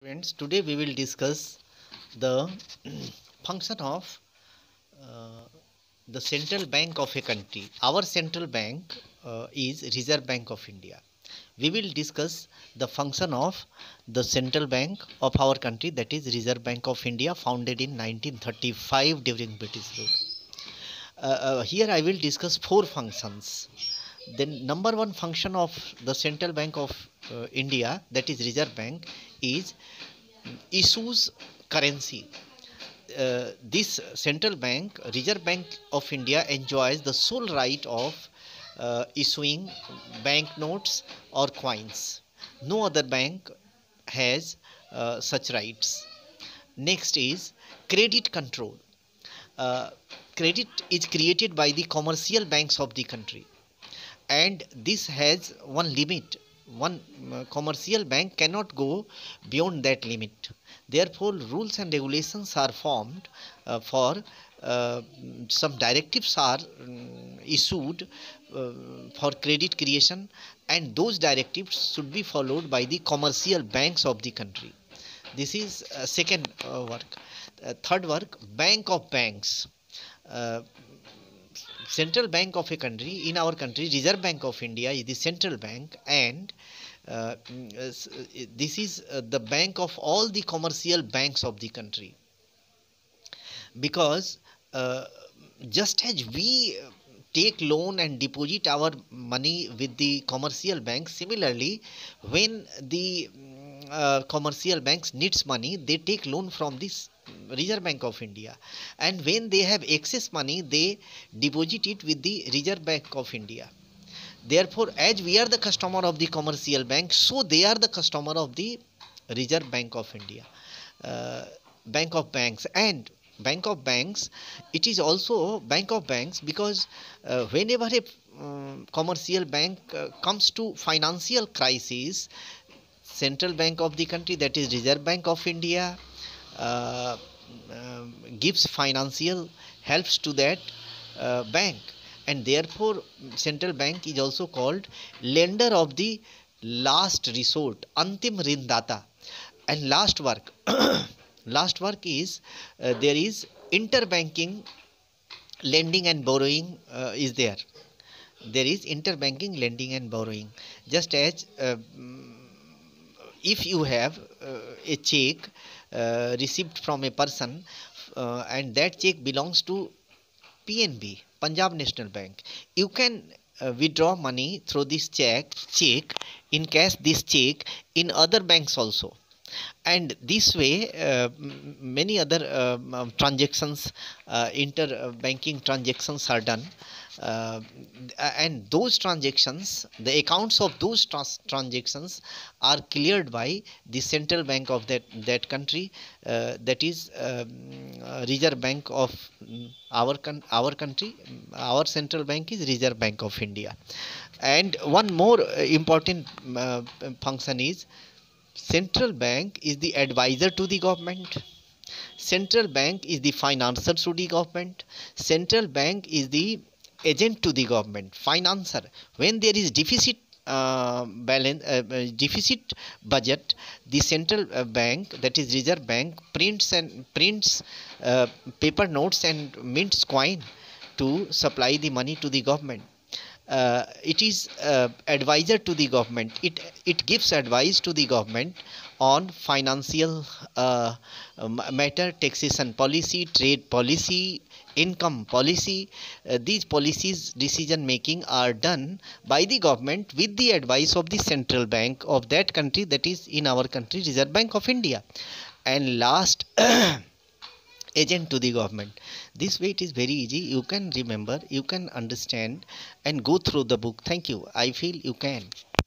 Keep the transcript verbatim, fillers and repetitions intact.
Friends, today we will discuss the function of uh, the central bank of a country. Our central bank uh, is Reserve Bank of India. We will discuss the function of the central bank of our country, that is Reserve Bank of India, founded in nineteen thirty-five during British rule. Uh, uh, here I will discuss four functions. Then number one function of the central bank of uh, India, that is Reserve Bank, is issues currency. Uh, this central bank, Reserve Bank of India, enjoys the sole right of uh, issuing banknotes or coins. No other bank has uh, such rights. Next is credit control. Uh, Credit is created by the commercial banks of the country, and this has one limit. One uh, commercial bank cannot go beyond that limit. Therefore rules and regulations are formed uh, for uh, some directives are um, issued uh, for credit creation, and those directives should be followed by the commercial banks of the country. This is uh, second uh, work. Uh, third work, bank of banks. uh, Central bank of a country, in our country Reserve Bank of India is the central bank, and uh, this is uh, the bank of all the commercial banks of the country. Because uh, just as we take loan and deposit our money with the commercial banks, similarly when the mm, uh, commercial banks needs money, they take loan from this Reserve Bank of India, and when they have excess money, they deposit it with the Reserve Bank of India. Therefore, as we are the customer of the commercial bank, so they are the customer of the Reserve Bank of India. uh, Bank of banks and Bank of banks, it is also Bank of banks because uh, whenever a um, commercial bank uh, comes to financial crisis, central bank of the country, that is Reserve Bank of India, uh, um, gives financial helps to that uh, bank, and therefore central bank is also called lender of the last resort, antim rindata. And last work last work is uh, there is interbanking lending and borrowing uh, is there. There is interbanking lending and borrowing. Just as uh, if you have uh, a check uh, received from a person, uh, and that check belongs to P N B, Punjab National Bank, you can uh, withdraw money through this check check in case this check in other banks also. And this way uh, many other uh, um, transactions, uh, interbanking transactions are done, uh, and those transactions, the accounts of those trans transactions are cleared by the central bank of that that country, uh, that is um, uh, Reserve Bank of our con our country. Our central bank is Reserve Bank of India. And one more uh, important uh, function is central bank is the advisor to the government. Central bank is the financer to the government. Central bank is the agent to the government, financer. When there is deficit uh, balance, uh, uh, deficit budget, the central uh, bank, that is Reserve Bank, prints and prints uh, paper notes and mints coin to supply the money to the government. Uh, it is uh, advisor to the government. It it gives advice to the government on financial uh, matter, taxation policy, trade policy, income policy. Uh, these policies decision making are done by the government with the advice of the central bank of that country, that is in our country Reserve Bank of India. And last, agent to the government. This way it is very easy. You can remember, you can understand and go through the book. Thank you. I feel you can.